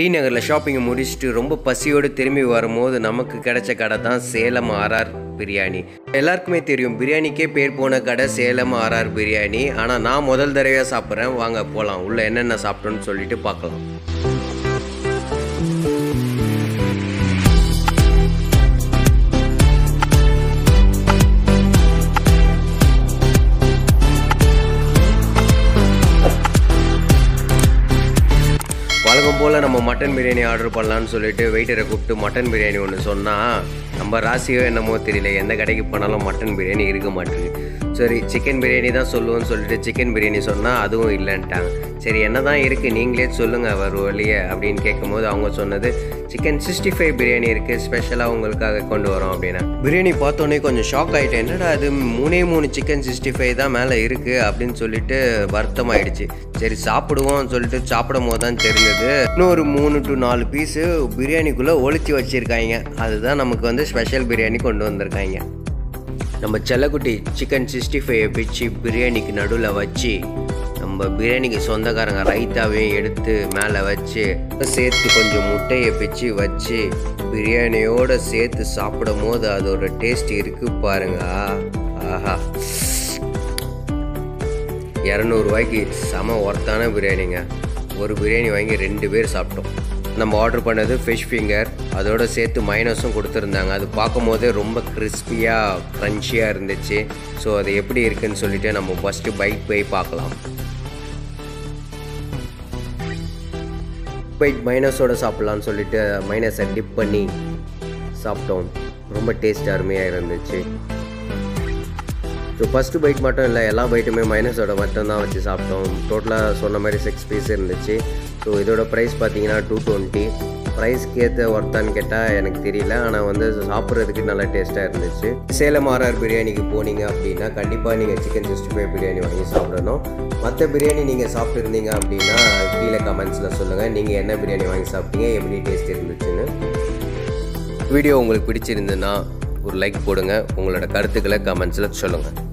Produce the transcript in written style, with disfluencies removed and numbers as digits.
D நகரில் ஷாப்பிங்கை முடிச்சுட்டு ரொம்ப பசியோடு திரும்பி வரும்போது நமக்கு கிடைச்ச கடை தான் சேலம் ஆர்ஆர் பிரியாணி. எல்லாருக்குமே தெரியும், பிரியாணிக்கே பேர் போன கடை சேலம் ஆர்ஆர் பிரியாணி. ஆனால் நான் முதல் தடவையாக சாப்பிட்றேன். வாங்க போகலாம், உள்ளே என்னென்ன சாப்பிட்டோன்னு சொல்லிட்டு பார்க்கலாம். வழக்கம் போல் நம்ம மட்டன் பிரியாணி ஆர்டர் பண்ணலான்னு சொல்லிட்டு வெயிட்டரை கூப்பிட்டு மட்டன் பிரியாணி ஒன்று சொன்னால் நம்ம ராசியோ என்னமோ தெரியல, எந்த கடைக்கு போனாலும் மட்டன் பிரியாணி இருக்க மாட்டேங்குது. சரி, சிக்கன் பிரியாணி தான் சொல்லுவோன்னு சொல்லிட்டு சிக்கன் பிரியாணி சொன்னால் அதுவும் இல்லைன்ட்டாங்க. சரி, என்ன தான் இருக்குது நீங்களே சொல்லுங்கள் ஒரு வழியை அப்படின்னு கேட்கும்போது அவங்க சொன்னது சிக்கன் 65 பிரியாணி இருக்குது, ஸ்பெஷலாக உங்களுக்காக கொண்டு வரோம் அப்படின்னா. பிரியாணி பார்த்தோன்னே கொஞ்சம் ஷாக் ஆகிட்டேன். என்னடா அது 3 சிக்கன் 65 தான் மேலே இருக்குது அப்படின்னு சொல்லிட்டு வருத்தமாயிடுச்சு. சரி சாப்பிடுவோம்னு சொல்லிட்டு சாப்பிடும் போது தான் தெரிஞ்சது இன்னொரு 3 to 4 பீஸு பிரியாணிக்குள்ளே ஒழிச்சு வச்சுருக்காங்க. அதுதான் நமக்கு வந்து ஸ்பெஷல் பிரியாணி கொண்டு வந்திருக்காங்க. நம்ம செல்லக்குட்டி சிக்கன் 65 பிச்சு பிரியாணிக்கு நடுவில் வச்சு நம்ம பிரியாணிக்கு சொந்தக்காரங்க ரைத்தாவையும் எடுத்து மேலே வச்சு சேர்த்து கொஞ்சம் முட்டையை பிச்சு வச்சு பிரியாணியோடு சேர்த்து சாப்பிடும் போது அதோட டேஸ்ட் இருக்குது பாருங்க. ஆஹா, 200 ரூபாய்க்கு செம ஒர்த்தான பிரியாணிங்க. ஒரு பிரியாணி வாங்கி 2 பேர் சாப்பிட்டோம். நம்ம ஆர்டர் பண்ணது ஃபிஷ் ஃபிங்கர், அதோடு சேர்த்து மைனஸும் கொடுத்துருந்தாங்க. அது பார்க்கும் போதே ரொம்ப கிறிஸ்பியாக க்ரன்ச்சியாக இருந்துச்சு. ஸோ அது எப்படி இருக்குன்னு சொல்லிட்டு நம்ம ஃபஸ்ட்டு பைட் போய் பார்க்கலாம். பைட் மைனஸோடு சாப்பிட்லான்னு சொல்லிட்டு மைனஸை டிப் பண்ணி சாப்பிட்டோம். ரொம்ப டேஸ்ட் அருமையாக இருந்துச்சு. ஸோ ஃபஸ்ட்டு பைட் மட்டும் இல்லை, எல்லா பைட்டுமே மைனஸோட மட்டும்தான் வச்சு சாப்பிட்டோம். டோட்டலாக சொன்ன மாதிரி 6 பீஸ் இருந்துச்சு. ஸோ இதோட ப்ரைஸ் பார்த்தீங்கன்னா 220. ப்ரைஸ்க்கு ஏற்ற ஒர்த்தான்னு கேட்டால் எனக்கு தெரியல, ஆனால் வந்து சாப்பிட்றதுக்கு நல்லா டேஸ்ட்டாக இருந்துச்சு. சேலம் ஆர்ஆர் பிரியாணிக்கு போனீங்க அப்படின்னா கண்டிப்பாக நீங்கள் சிக்கன் 65 பிரியாணி வாங்கி சாப்பிடணும். மற்ற பிரியாணி நீங்கள் சாப்பிட்டுருந்தீங்க அப்படின்னா கீழே கமெண்ட்ஸில் சொல்லுங்கள், நீங்கள் என்ன பிரியாணி வாங்கி சாப்பிட்டீங்க, எப்படி டேஸ்ட் இருந்துச்சுன்னு. வீடியோ உங்களுக்கு பிடிச்சிருந்துன்னா ஒரு லைக் போடுங்க, உங்களோட கருத்துக்களை கமெண்ட்ஸில் சொல்லுங்கள்.